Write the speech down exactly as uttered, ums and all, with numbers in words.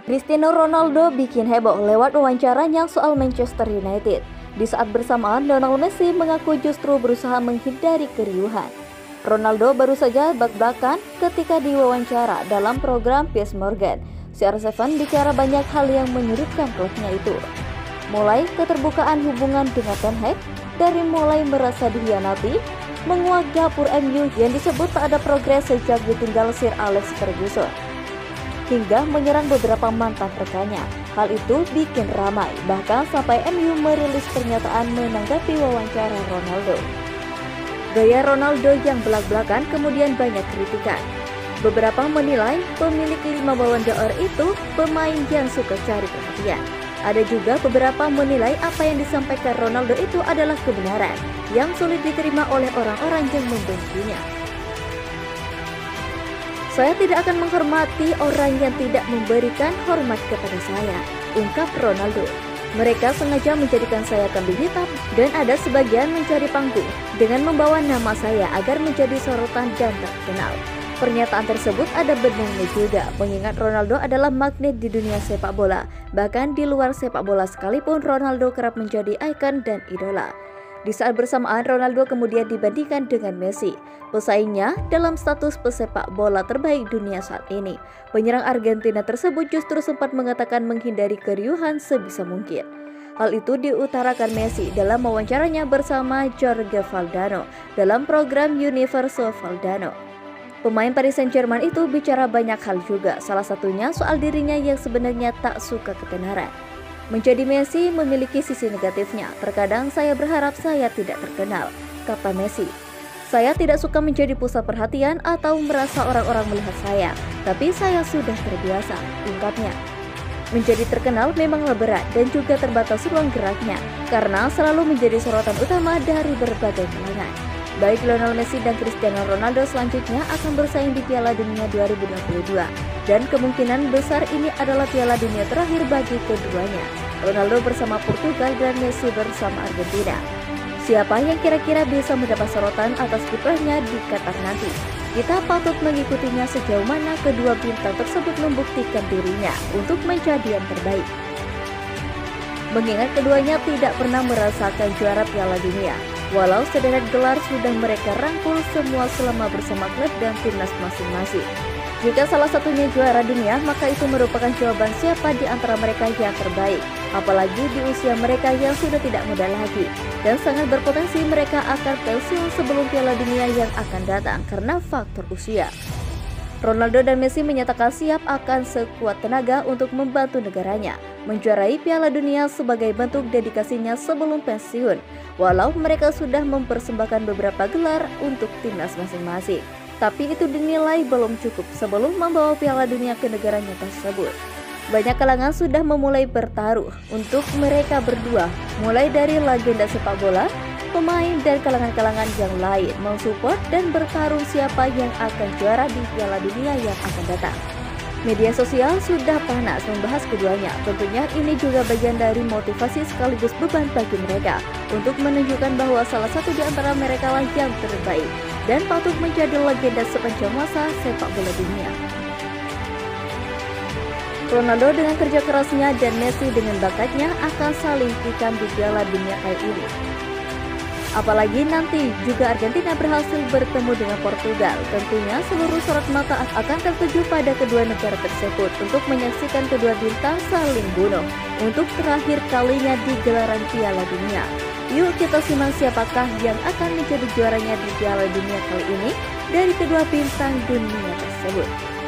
Cristiano Ronaldo bikin heboh lewat wawancaranya soal Manchester United. Di saat bersamaan, Lionel Messi mengaku justru berusaha menghindari keriuhan. Ronaldo baru saja bak-bakan ketika diwawancara dalam program Piers Morgan. C R tujuh bicara banyak hal yang menyudutkan klubnya itu. Mulai keterbukaan hubungan dengan Ten Hag, dari mulai merasa dikhianati, menguak dapur M U yang disebut tak ada progres sejak ditinggal Sir Alex Ferguson, hingga menyerang beberapa mantan rekannya. Hal itu bikin ramai, bahkan sampai M U merilis pernyataan menanggapi wawancara Ronaldo. Gaya Ronaldo yang belak-belakan kemudian banyak kritikan. Beberapa menilai pemilik lima Ballon d'Or itu pemain yang suka cari perhatian. Ada juga beberapa menilai apa yang disampaikan Ronaldo itu adalah kebenaran yang sulit diterima oleh orang-orang yang membencinya. Saya tidak akan menghormati orang yang tidak memberikan hormat kepada saya, ungkap Ronaldo. Mereka sengaja menjadikan saya kambing hitam dan ada sebagian mencari panggung dengan membawa nama saya agar menjadi sorotan dan terkenal. Pernyataan tersebut ada benarnya juga, mengingat Ronaldo adalah magnet di dunia sepak bola. Bahkan di luar sepak bola sekalipun, Ronaldo kerap menjadi ikon dan idola. Di saat bersamaan, Ronaldo kemudian dibandingkan dengan Messi, pesaingnya dalam status pesepak bola terbaik dunia saat ini. Penyerang Argentina tersebut justru sempat mengatakan menghindari keriuhan sebisa mungkin. Hal itu diutarakan Messi dalam wawancaranya bersama Jorge Valdano dalam program Universo Valdano. Pemain Paris Saint-Germain itu bicara banyak hal juga, salah satunya soal dirinya yang sebenarnya tak suka ketenaran. Menjadi Messi memiliki sisi negatifnya. Terkadang saya berharap saya tidak terkenal, kata Messi. Saya tidak suka menjadi pusat perhatian atau merasa orang-orang melihat saya, tapi saya sudah terbiasa, ungkapnya. Menjadi terkenal memanglah berat dan juga terbatas ruang geraknya, karena selalu menjadi sorotan utama dari berbagai kalangan. Baik Lionel Messi dan Cristiano Ronaldo selanjutnya akan bersaing di Piala Dunia dua ribu dua puluh dua. Dan kemungkinan besar ini adalah Piala Dunia terakhir bagi keduanya. Ronaldo bersama Portugal dan Messi bersama Argentina. Siapa yang kira-kira bisa mendapat sorotan atas kiprahnya di Qatar nanti? Kita patut mengikutinya sejauh mana kedua bintang tersebut membuktikan dirinya untuk menjadi yang terbaik. Mengingat keduanya tidak pernah merasakan juara Piala Dunia, walau sederet gelar sudah mereka rangkul semua selama bersama klub dan timnas masing-masing. Jika salah satunya juara dunia, maka itu merupakan jawaban siapa di antara mereka yang terbaik. Apalagi di usia mereka yang sudah tidak muda lagi. Dan sangat berpotensi mereka akan pensiun sebelum Piala Dunia yang akan datang karena faktor usia. Ronaldo dan Messi menyatakan siap akan sekuat tenaga untuk membantu negaranya menjuarai Piala Dunia sebagai bentuk dedikasinya sebelum pensiun, walau mereka sudah mempersembahkan beberapa gelar untuk timnas masing-masing. Tapi itu dinilai belum cukup sebelum membawa Piala Dunia ke negaranya tersebut. Banyak kalangan sudah memulai bertaruh untuk mereka berdua, mulai dari legenda sepak bola, pemain dan kalangan-kalangan yang lain mensupport dan bertarung siapa yang akan juara di Piala Dunia yang akan datang. Media sosial sudah panas membahas keduanya. Tentunya ini juga bagian dari motivasi sekaligus beban bagi mereka untuk menunjukkan bahwa salah satu di antara mereka lah yang terbaik dan patut menjadi legenda sepanjang masa sepak bola dunia. Ronaldo dengan kerja kerasnya dan Messi dengan bakatnya akan saling ikan di Piala Dunia kali ini. Apalagi nanti juga Argentina berhasil bertemu dengan Portugal. Tentunya seluruh sorot mata akan tertuju pada kedua negara tersebut untuk menyaksikan kedua bintang saling bunuh untuk terakhir kalinya di gelaran Piala Dunia. Yuk kita simak siapakah yang akan menjadi juaranya di Piala Dunia kali ini dari kedua bintang dunia tersebut.